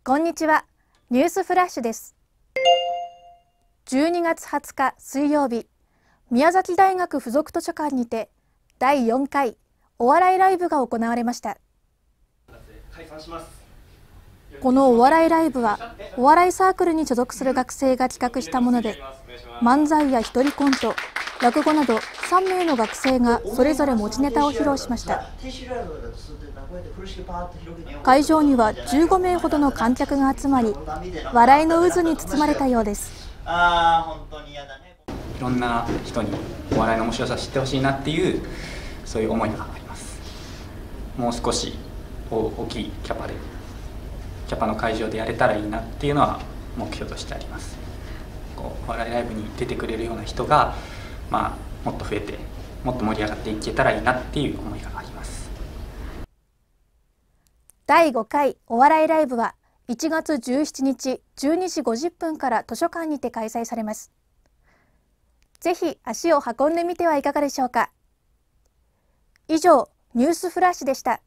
こんにちは。ニュースフラッシュです。12月20日水曜日、宮崎大学附属図書館にて第4回お笑いライブが行われました。このお笑いライブはお笑いサークルに所属する学生が企画したもので、漫才や一人コント、落語など3名の学生がそれぞれ持ちネタを披露しました。会場には15名ほどの観客が集まり、笑いの渦に包まれたようです。 いろんな人にお笑いの面白さを知ってほしいなっていう、そういう思いがあります。もう少し大きいキャパの会場でやれたらいいなっていうのは目標としてあります。お笑いライブに出てくれるような人が、もっと増えてもっと盛り上がっていけたらいいなっていう思いがあります。 第5回お笑いライブは1月17日12時50分から図書館にて開催されます。ぜひ足を運んでみてはいかがでしょうか。以上、ニュースフラッシュでした。